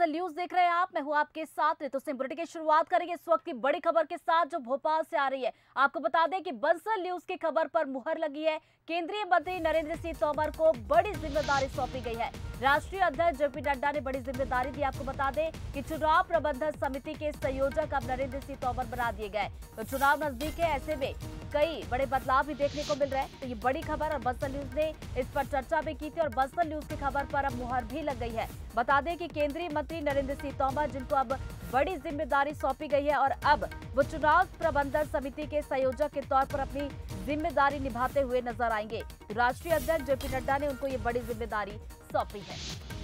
Bansal news देख रहे हैं आप। मैं हूं आपके साथ ऋतु सिंह। बुलेटिन की शुरुआत करेंगे इस वक्त की बड़ी खबर के साथ जो भोपाल से आ रही है। आपको बता दें कि बंसल न्यूज की खबर पर मुहर लगी है। केंद्रीय मंत्री नरेंद्र सिंह तोमर को बड़ी जिम्मेदारी सौंपी गई है। राष्ट्रीय अध्यक्ष जेपी नड्डा ने बड़ी जिम्मेदारी दी। आपको बता दें कि चुनाव प्रबंधन समिति के संयोजक अब नरेंद्र सिंह तोमर बना दिए गए। तो चुनाव नजदीक है, ऐसे में कई बड़े बदलाव भी देखने को मिल रहे हैं। तो ये बड़ी खबर और बंसल न्यूज ने इस पर चर्चा भी की थी और बंसल न्यूज की खबर पर अब मुहर भी लग गई है। बता दें कि केंद्रीय मंत्री नरेंद्र सिंह तोमर, जिनको अब बड़ी जिम्मेदारी सौंपी गई है और अब वो चुनाव प्रबंधन समिति के संयोजक के तौर पर अपनी जिम्मेदारी निभाते हुए नजर आएंगे। तो राष्ट्रीय अध्यक्ष जेपी नड्डा ने उनको ये बड़ी जिम्मेदारी सौंपी है।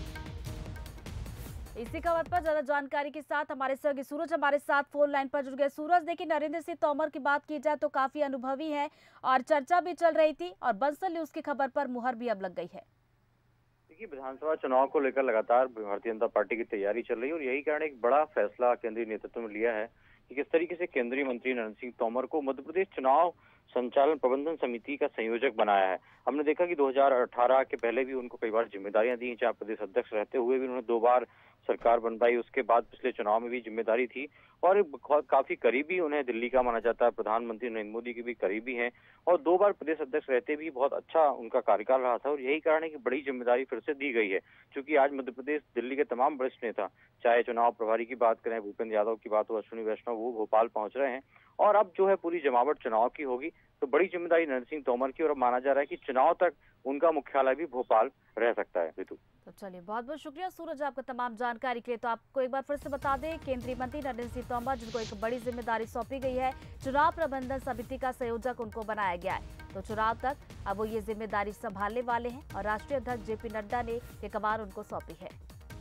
इसी खबर पर ज्यादा जानकारी के साथ हमारे सहयोगी सूरज हमारे साथ फोन लाइन पर जुड़ गए। सूरज, देखिए नरेंद्र सिंह तोमर की बात की जाए तो काफी अनुभवी है और चर्चा भी चल रही थी और बंसल न्यूज की खबर पर मुहर भी अब लग गई है। देखिए, विधानसभा चुनाव को लेकर लगातार भारतीय जनता पार्टी की तैयारी चल रही है और यही कारण एक बड़ा फैसला केंद्रीय नेतृत्व में लिया है कि किस तरीके से केंद्रीय मंत्री नरेंद्र सिंह तोमर को मध्य प्रदेश चुनाव संचालन प्रबंधन समिति का संयोजक बनाया है। हमने देखा कि 2018 के पहले भी उनको कई बार जिम्मेदारियां दी, चाहे प्रदेश अध्यक्ष रहते हुए भी उन्होंने 2 बार सरकार बनवाई। उसके बाद पिछले चुनाव में भी जिम्मेदारी थी और काफी करीबी उन्हें दिल्ली का माना जाता है। प्रधानमंत्री नरेंद्र मोदी के भी करीबी हैं और 2 बार प्रदेश अध्यक्ष रहते भी बहुत अच्छा उनका कार्यकाल रहा था और यही कारण है कि बड़ी जिम्मेदारी फिर से दी गई है। क्योंकि आज मध्य प्रदेश दिल्ली के तमाम वरिष्ठ नेता, चाहे चुनाव प्रभारी की बात करें, भूपेंद्र यादव की बात हो, अश्विनी वैष्णव, वो भोपाल पहुंच रहे हैं और अब जो है पूरी जमावट चुनाव की होगी। तो बड़ी जिम्मेदारी नरेंद्र सिंह तोमर की और अब माना जा रहा है कि चुनाव तक उनका मुख्यालय भी भोपाल रह सकता है। ऋतु, तो चलिए, बहुत बहुत शुक्रिया सूरज आपका तमाम जानकारी के लिए। तो आपको एक बार फिर से बता दें, केंद्रीय मंत्री नरेंद्र सिंह तोमर, जिनको एक बड़ी जिम्मेदारी सौंपी गई है, चुनाव प्रबंधन समिति का संयोजक उनको बनाया गया है। तो चुनाव तक अब वो ये जिम्मेदारी संभालने वाले हैं और राष्ट्रीय अध्यक्ष जेपी नड्डा ने ये कमान उनको सौंपी है।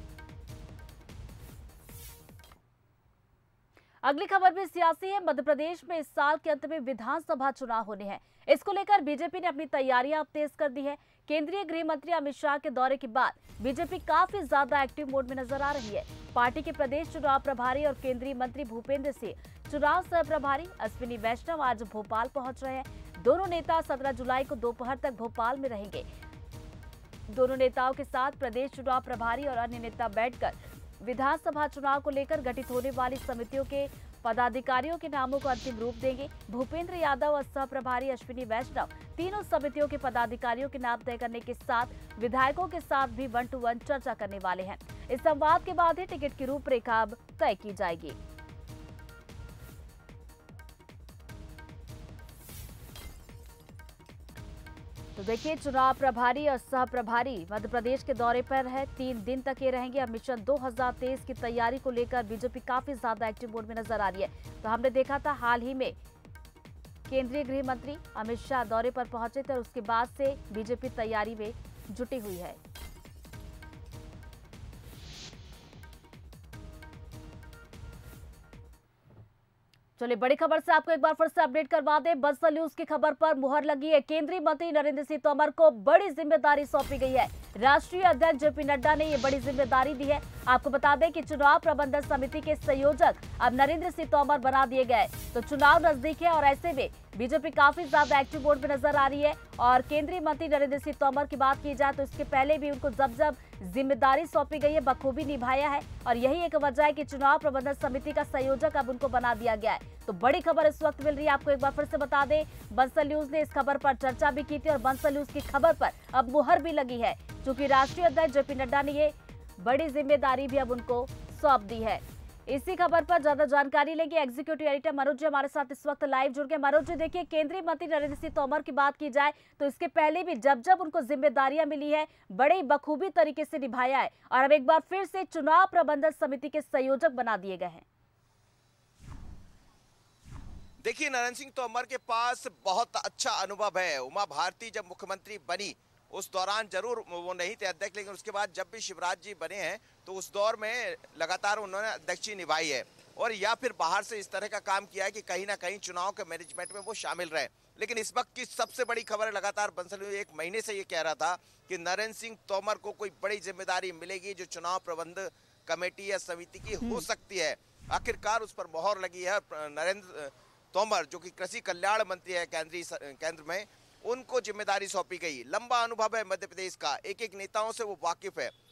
अगली खबर भी सियासी है। मध्य प्रदेश में इस साल के अंत में विधानसभा चुनाव होने हैं। इसको लेकर बीजेपी ने अपनी तैयारियां अब तेज कर दी है। केंद्रीय गृह मंत्री अमित शाह के दौरे के बाद बीजेपी काफी ज्यादा एक्टिव मोड में नजर आ रही है। पार्टी के प्रदेश चुनाव प्रभारी और केंद्रीय मंत्री भूपेंद्र सिंह, चुनाव सह प्रभारी अश्विनी वैष्णव आज भोपाल पहुंच रहे हैं। दोनों नेता 17 जुलाई को दोपहर तक भोपाल में रहेंगे। दोनों नेताओं के साथ प्रदेश चुनाव प्रभारी और अन्य नेता बैठकर विधानसभा चुनाव को लेकर गठित होने वाली समितियों के पदाधिकारियों के नामों को अंतिम रूप देंगे। भूपेंद्र यादव और सह प्रभारी अश्विनी वैष्णव तीनों समितियों के पदाधिकारियों के नाम तय करने के साथ विधायकों के साथ भी 1 to 1 चर्चा करने वाले हैं। इस संवाद के बाद ही टिकट की रूपरेखा अब तय की जाएगी। तो देखिए, चुनाव प्रभारी और सह प्रभारी मध्य प्रदेश के दौरे पर है। 3 दिन तक ये रहेंगे। अब मिशन 2023 की तैयारी को लेकर बीजेपी काफी ज्यादा एक्टिव मोड में नजर आ रही है। तो हमने देखा था हाल ही में केंद्रीय गृह मंत्री अमित शाह दौरे पर पहुंचे थे और उसके बाद से बीजेपी तैयारी में जुटी हुई है। चलिए, बड़ी खबर से आपको एक बार फिर से अपडेट करवा दें। बंसल न्यूज की खबर पर मुहर लगी है। केंद्रीय मंत्री नरेंद्र सिंह तोमर को बड़ी जिम्मेदारी सौंपी गई है। राष्ट्रीय अध्यक्ष जेपी नड्डा ने ये बड़ी जिम्मेदारी दी है। आपको बता दें कि चुनाव प्रबंधन समिति के संयोजक अब नरेंद्र सिंह तोमर बना दिए गए। तो चुनाव नजदीक है और ऐसे में बीजेपी काफी ज्यादा एक्टिव मोड में नजर आ रही है। और केंद्रीय मंत्री नरेंद्र सिंह तोमर की बात की जाए तो इसके पहले भी उनको जब जिम्मेदारी सौंपी गई है, बखूबी निभाया है और यही एक वजह है कि चुनाव प्रबंधन समिति का संयोजक अब उनको बना दिया गया है। तो बड़ी खबर इस वक्त मिल रही है। आपको एक बार फिर से बता दें, बंसल न्यूज ने इस खबर पर चर्चा भी की थी और बंसल न्यूज की खबर पर अब मुहर भी लगी है, क्योंकि राष्ट्रीय अध्यक्ष जेपी नड्डा ने ये बड़ी जिम्मेदारी भी अब उनको सौंप दी है। इसी खबर पर ज्यादा जानकारी लेंगे। एग्जीक्यूटिव एडिटर मनोज जी हमारे साथ इस वक्त लाइव जुड़ गए। मनोज जी, देखिए, केंद्रीय मंत्री नरेंद्र सिंह तोमर की बात की जाए तो इसके पहले भी जब उनको जिम्मेदारियां मिली है, बड़े बखूबी तरीके से निभाया है और अब एक बार फिर से चुनाव प्रबंधन समिति के संयोजक बना दिए गए हैं। देखिए, नरेंद्र सिंह तोमर के पास बहुत अच्छा अनुभव है। उमा भारती जब मुख्यमंत्री बनी उस दौरान जरूर वो नहीं थे अध्यक्ष, लेकिन उसके बाद जब भी शिवराज जी बने हैं तो उस दौर में लगातार उन्होंने अध्यक्षी निभाई है और या फिर बाहर से इस तरह का काम किया है कि कहीं ना कहीं चुनाव के मैनेजमेंट में वो शामिल रहे। लेकिन इस वक्त की सबसे बड़ी खबर है, लगातार बंसल 1 महीने से ये कह रहा था कि नरेंद्र सिंह तोमर को कोई बड़ी जिम्मेदारी मिलेगी जो चुनाव प्रबंध कमेटी या समिति की हो सकती है। आखिरकार उस पर मोहर लगी है। नरेंद्र तोमर जो कि कृषि कल्याण मंत्री है केंद्र में, उनको जिम्मेदारी सौंपी गई। लंबा अनुभव है मध्य प्रदेश का, एक नेताओं से वो वाकिफ है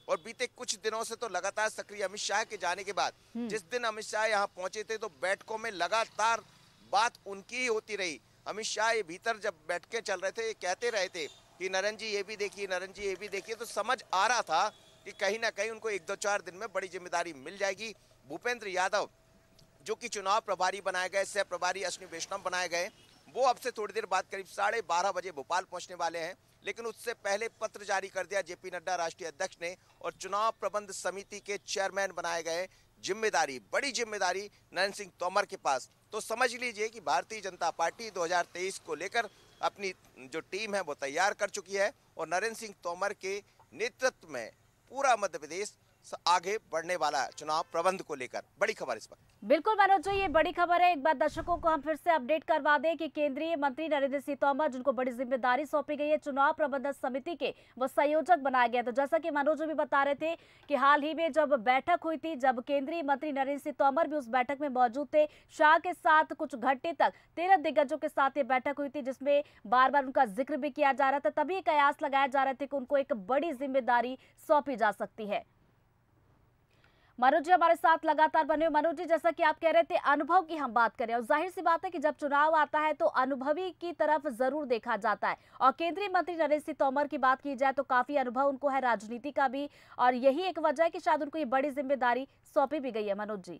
और बीते कुछ दिनों से तो लगातार सक्रिय अमित शाह के जाने के बाद जिस दिन अमित शाह यहाँ पहुंचे थे तो बैठकों में लगातार बात उनकी ही होती रही। अमित शाह ये भीतर जब बैठकें चल रहे थे ये कहते रहे थे कि नरेंद्र जी ये भी देखिए, नरेंद्र जी ये भी देखिए, तो समझ आ रहा था कि कहीं ना कहीं उनको 1-2-4 दिन में बड़ी जिम्मेदारी मिल जाएगी। भूपेंद्र यादव जो कि चुनाव प्रभारी बनाए गए, सह प्रभारी अश्विनी वैष्णव बनाए गए, वो अब से थोड़ी देर बाद करीब 12:30 बजे भोपाल पहुंचने वाले हैं। लेकिन उससे पहले पत्र जारी कर दिया जेपी नड्डा राष्ट्रीय अध्यक्ष ने और चुनाव प्रबंध समिति के चेयरमैन बनाए गए। जिम्मेदारी, बड़ी जिम्मेदारी नरेंद्र सिंह तोमर के पास। तो समझ लीजिए कि भारतीय जनता पार्टी 2023 को लेकर अपनी जो टीम है वो तैयार कर चुकी है और नरेंद्र सिंह तोमर के नेतृत्व में पूरा मध्य प्रदेश आगे बढ़ने वाला है चुनाव प्रबंध को लेकर। बड़ी खबर इस पर। बिल्कुल मनोज जी, ये बड़ी खबर है। एक बार दर्शकों को हम फिर से अपडेट करवा दें कि केंद्रीय मंत्री नरेंद्र सिंह तोमर, जिनको बड़ी जिम्मेदारी सौंपी गई है, चुनाव प्रबंधन समिति के वो संयोजक बनाए गए। तो जैसा कि मनोज भी बता रहे थे कि हाल ही में जब बैठक हुई थी, जब केंद्रीय मंत्री नरेंद्र सिंह तोमर भी उस बैठक में मौजूद थे, शाह के साथ कुछ घंटे तक 13 दिग्गजों के साथ ये बैठक हुई थी, जिसमें बार बार उनका जिक्र भी किया जा रहा था। तभी कयास लगाए जा रहे थे कि उनको एक बड़ी जिम्मेदारी सौंपी जा सकती है। मनोज जी हमारे साथ लगातार बने हुए। मनोज जी, जैसा कि आप कह रहे थे, अनुभव की हम बात करें और जाहिर सी बात है कि जब चुनाव आता है तो अनुभवी की तरफ जरूर देखा जाता है और केंद्रीय मंत्री नरेंद्र सिंह तोमर की बात की जाए तो काफी अनुभव उनको है राजनीति का भी, और यही एक वजह है कि शायद उनको ये बड़ी जिम्मेदारी सौंपी भी गई है। मनोज जी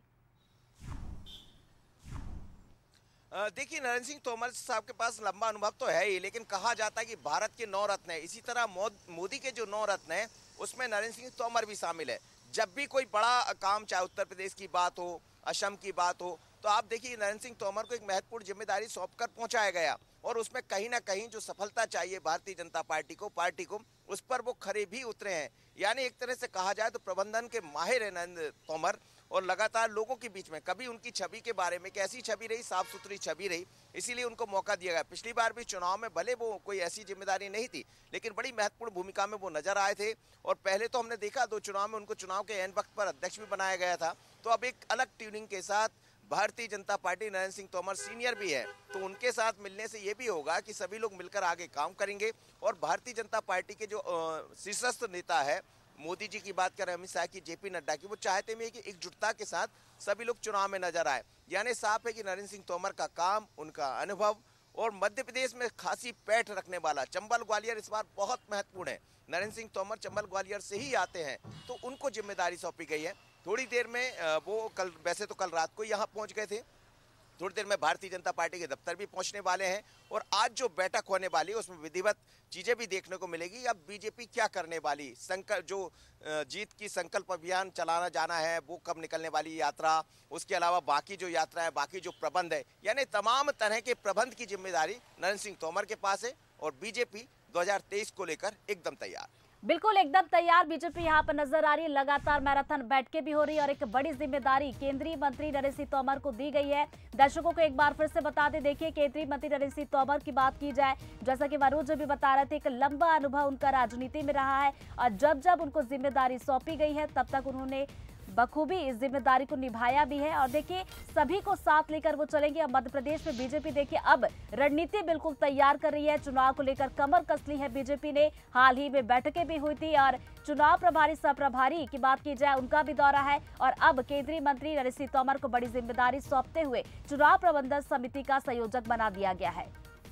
देखिए, नरेंद्र सिंह तोमर साहब के पास लंबा अनुभव तो है ही, लेकिन कहा जाता है कि भारत के 9 रत्न है, इसी तरह मोदी के जो 9 रत्न है उसमें नरेंद्र सिंह तोमर भी शामिल है। जब भी कोई बड़ा काम, चाहे उत्तर प्रदेश की बात हो, असम की बात हो, तो आप देखिए नरेंद्र सिंह तोमर को एक महत्वपूर्ण जिम्मेदारी सौंपकर पहुंचाया गया और उसमें कहीं ना कहीं जो सफलता चाहिए भारतीय जनता पार्टी को उस पर वो खरे भी उतरे हैं। यानी एक तरह से कहा जाए तो प्रबंधन के माहिर है नरेंद्र तोमर और लगातार लोगों के बीच में कभी उनकी छवि के बारे में कैसी छवि रही, साफ सुथरी छवि रही, इसीलिए उनको मौका दिया गया। पिछली बार भी चुनाव में भले वो कोई ऐसी जिम्मेदारी नहीं थी, लेकिन बड़ी महत्वपूर्ण भूमिका में वो नजर आए थे और पहले तो हमने देखा 2 चुनाव में उनको चुनाव के एन वक्त पर अध्यक्ष भी बनाया गया था। तो अब एक अलग ट्यूनिंग के साथ भारतीय जनता पार्टी, नरेंद्र सिंह तोमर सीनियर भी है, तो उनके साथ मिलने से ये भी होगा कि सभी लोग मिलकर आगे काम करेंगे और भारतीय जनता पार्टी के जो शीर्षस्थ नेता है, मोदी जी की बात करें, अमित शाह की, जेपी नड्डा की, वो चाहते हैं कि एकजुटता के साथ सभी लोग चुनाव में नजर आए। यानी साफ है कि नरेंद्र सिंह तोमर का काम, उनका अनुभव और मध्य प्रदेश में खासी पैठ रखने वाला चंबल ग्वालियर इस बार बहुत महत्वपूर्ण है। नरेंद्र सिंह तोमर चंबल ग्वालियर से ही आते हैं, तो उनको जिम्मेदारी सौंपी गई है। थोड़ी देर में वो वैसे तो कल रात को यहाँ पहुंच गए थे, थोड़ी देर में भारतीय जनता पार्टी के दफ्तर भी पहुंचने वाले हैं और आज जो बैठक होने वाली है उसमें विधिवत चीजें भी देखने को मिलेगी। अब बीजेपी क्या करने वाली, जो जीत की संकल्प अभियान चलाना जाना है वो कब निकलने वाली यात्रा, उसके अलावा बाकी जो यात्रा है, बाकी जो प्रबंध है, यानी तमाम तरह के प्रबंध की जिम्मेदारी नरेंद्र सिंह तोमर के पास है और बीजेपी 2023 को लेकर एकदम तैयार। बिल्कुल एकदम तैयार बीजेपी यहाँ पर नजर आ रही है। लगातार मैराथन बैठकें भी हो रही है और एक बड़ी जिम्मेदारी केंद्रीय मंत्री नरेंद्र सिंह तोमर को दी गई है। दर्शकों को एक बार फिर से बता दें, देखिए केंद्रीय मंत्री नरेंद्र सिंह तोमर की बात की जाए, जैसा कि मनोज भी बता रहे थे, एक लंबा अनुभव उनका राजनीति में रहा है और जब जब उनको जिम्मेदारी सौंपी गई है तब तक उन्होंने बखूबी इस जिम्मेदारी को निभाया भी है और देखिए सभी को साथ लेकर वो चलेंगे। अब मध्य प्रदेश में बीजेपी देखिए अब रणनीति बिल्कुल तैयार कर रही है, चुनाव को लेकर कमर कस ली है बीजेपी ने। हाल ही में बैठकें भी हुई थी और चुनाव प्रभारी, सह प्रभारी की बात की जाए उनका भी दौरा है और अब केंद्रीय मंत्री नरेंद्र सिंह तोमर को बड़ी जिम्मेदारी सौंपते हुए चुनाव प्रबंधन समिति का संयोजक बना दिया गया है।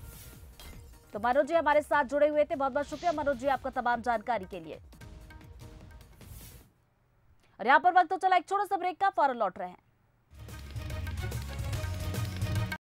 तो मनोज जी हमारे साथ जुड़े हुए थे, बहुत बहुत शुक्रिया मनोज जी आपका तमाम जानकारी के लिए। और यहाँ पर वक्त तो चला एक छोटा सा ब्रेक का, फौरन लौट रहे हैं।